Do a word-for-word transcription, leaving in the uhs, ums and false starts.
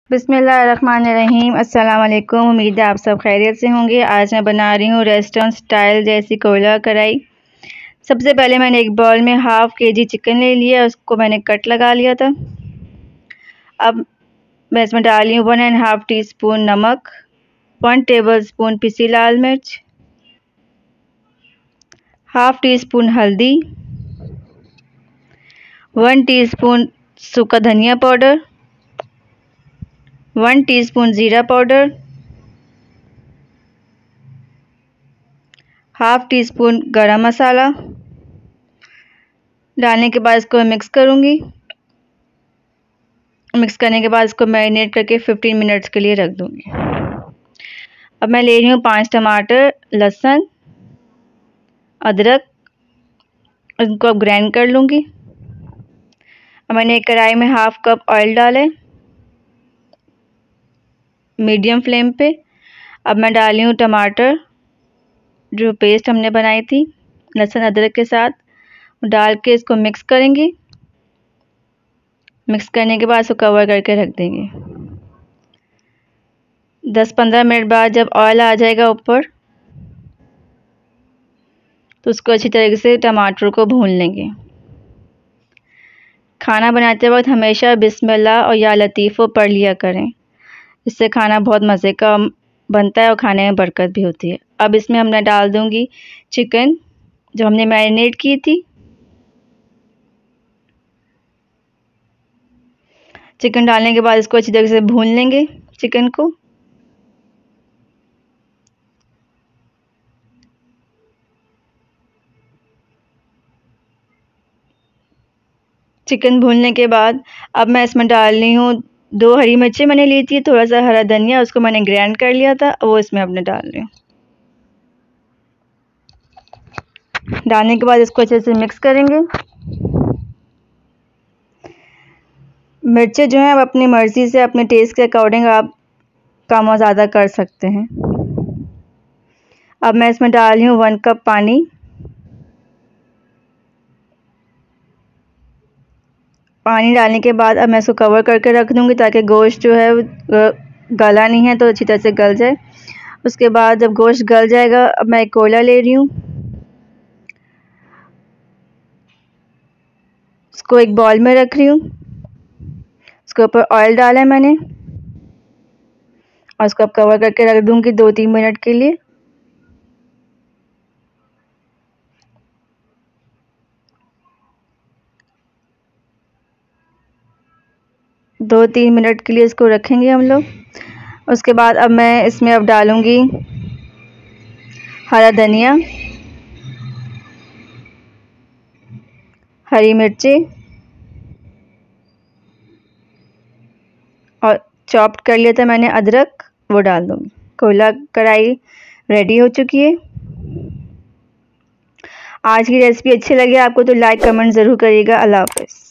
बिस्मिल्लाहिर्रहमानिर्रहीम। अस्सलाम वालेकुम। उम्मीद है आप सब खैरियत से होंगे। आज मैं बना रही हूँ रेस्टोरेंट स्टाइल जैसी कोयला कढ़ाई। सबसे पहले मैंने एक बाउल में हाफ़ के जी चिकन ले लिया, उसको मैंने कट लगा लिया था। अब मैं इसमें डाल रही हूँ one and half teaspoon नमक, वन टेबल स्पून पिसी लाल मिर्च, हाफ़ टी स्पून हल्दी, वन टीस्पून सूखा धनिया पाउडर, वन टीस्पून ज़ीरा powder, half teaspoon garam masala डालने के बाद इसको मिक्स करूँगी। मिक्स करने के बाद इसको मैरिनेट करके फिफ्टीन मिनट्स के लिए रख दूँगी। अब मैं ले रही हूँ पाँच टमाटर, लहसुन, अदरक, इनको अब ग्राइंड कर लूँगी। अब मैंने एक कढ़ाई में हाफ़ कप ऑयल डाले मीडियम फ्लेम पे। अब मैं डाली हूँ टमाटर, जो पेस्ट हमने बनाई थी लहसुन अदरक के साथ, डाल के इसको मिक्स करेंगे। मिक्स करने के बाद इसको कवर करके रख देंगे। दस पंद्रह मिनट बाद जब ऑयल आ जाएगा ऊपर, तो उसको अच्छी तरीके से टमाटर को भून लेंगे। खाना बनाते वक्त हमेशा बिस्मिल्लाह और या लतीफ़ो पढ़ लिया करें, इससे खाना बहुत मज़े का बनता है और खाने में बरकत भी होती है। अब इसमें हमने डाल दूँगी चिकन जो हमने मैरिनेट की थी। चिकन डालने के बाद इसको अच्छी तरीके से भून लेंगे चिकन को। चिकन भूनने के बाद अब मैं इसमें डाल रही हूँ दो हरी मिर्चें मैंने ली थी, थोड़ा सा हरा धनिया, उसको मैंने ग्राइंड कर लिया था, वो इसमें अपने डाल रही हूँ। डालने के बाद इसको अच्छे से मिक्स करेंगे। मिर्चें जो हैं आप अपनी मर्ज़ी से अपने टेस्ट के अकॉर्डिंग आप कम और ज़्यादा कर सकते हैं। अब मैं इसमें डाल रही हूँ वन कप पानी। पानी डालने के बाद अब मैं इसको कवर करके रख दूँगी ताकि गोश्त जो है गला नहीं है तो अच्छी तरह से गल जाए। उसके बाद जब गोश्त गल जाएगा, अब मैं एक कोयला ले रही हूँ, उसको एक बॉल में रख रही हूँ। उसके ऊपर ऑयल डाला है मैंने और उसको अब कवर करके रख दूँगी दो तीन मिनट के लिए। दो तीन मिनट के लिए इसको रखेंगे हम लोग। उसके बाद अब मैं इसमें अब डालूँगी हरा धनिया, हरी मिर्ची और चॉप्ड कर लिया था मैंने अदरक, वो डाल दूँगी। कोयला कढ़ाई रेडी हो चुकी है। आज की रेसिपी अच्छी लगी आपको तो लाइक कमेंट ज़रूर करिएगा। अल्लाह हाफ़िज़।